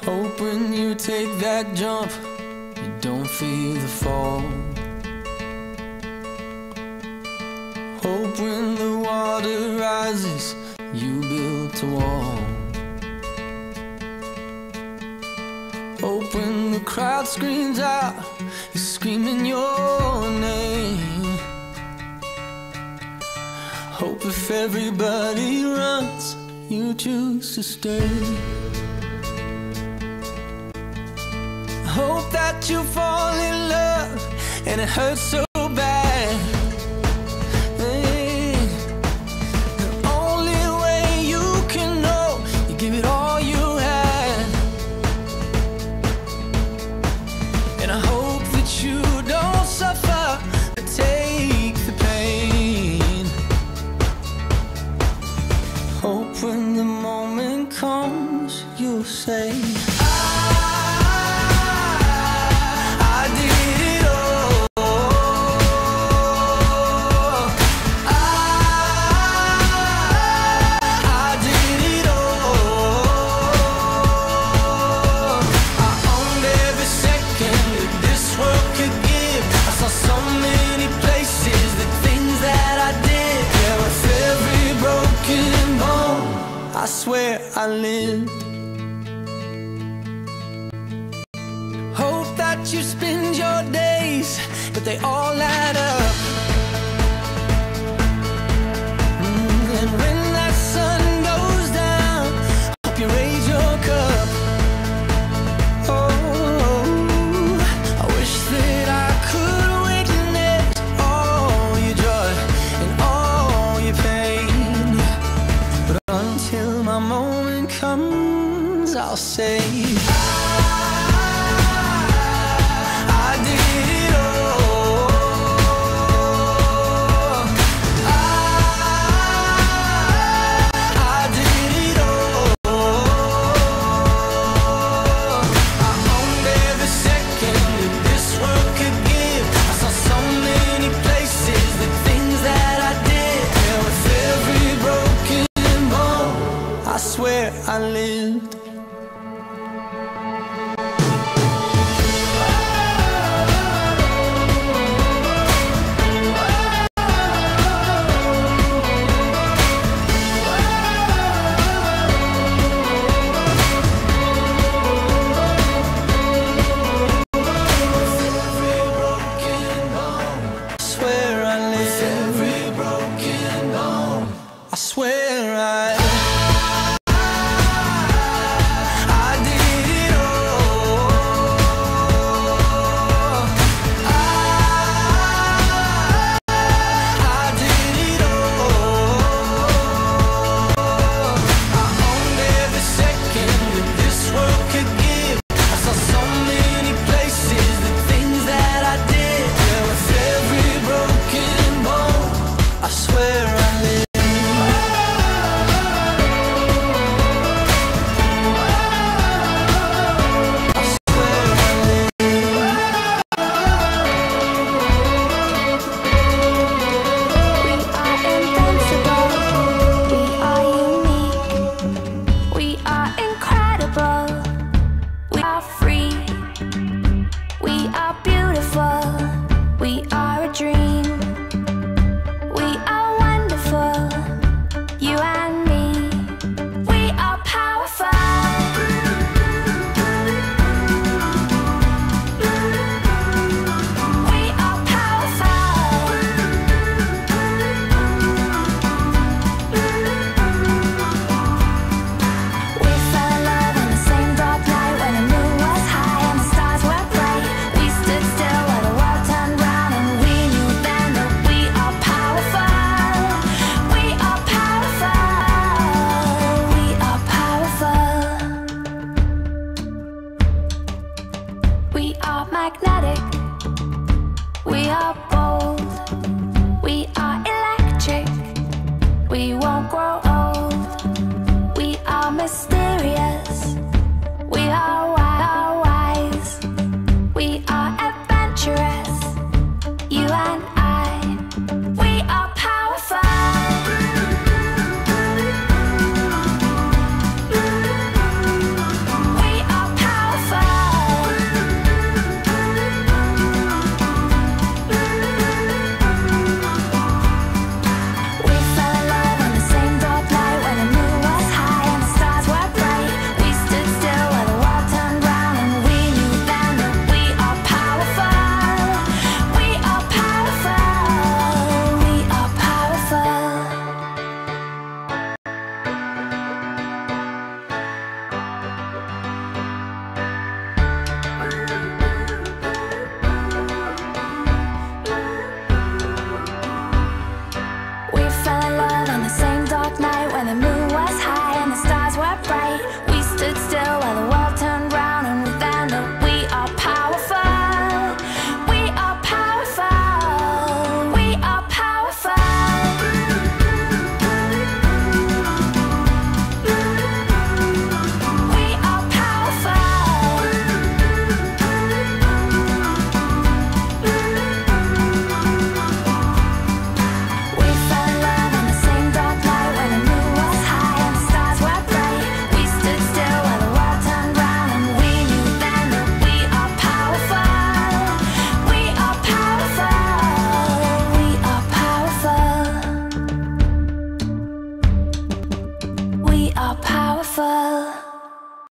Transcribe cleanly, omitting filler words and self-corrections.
Hope when you take that jump, you don't feel the fall. Hope when the water rises, you built a wall. Hope when the crowd screams out, you're screaming your name. Hope if everybody runs, you choose to stay. Hope that you fall in love and it hurts so bad. Hey, the only way you can know, you give it all you had. And I hope that you don't suffer, but take the pain. Hope when the moment comes, you'll say, I swear I lived. Hope that you spend your days, but they all add up. And when that sun goes down, hope you raise your cup. Oh, I wish that I could witness all your joy and all your pain, but until my moment comes, I'll say I did it all. I did it all. I owned every second that this world could give. I saw so many places, the things that I did. Yeah, with every broken, I swear I lived.